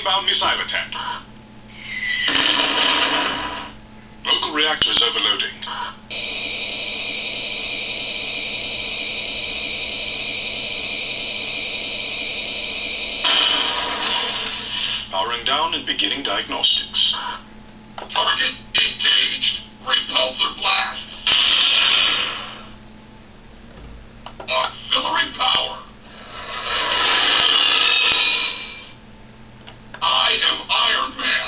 inbound missile attack. Local reactor is overloading. Powering down and beginning diagnostics. Target engaged. Repulsor blast. Auxiliary power. I am Iron Man.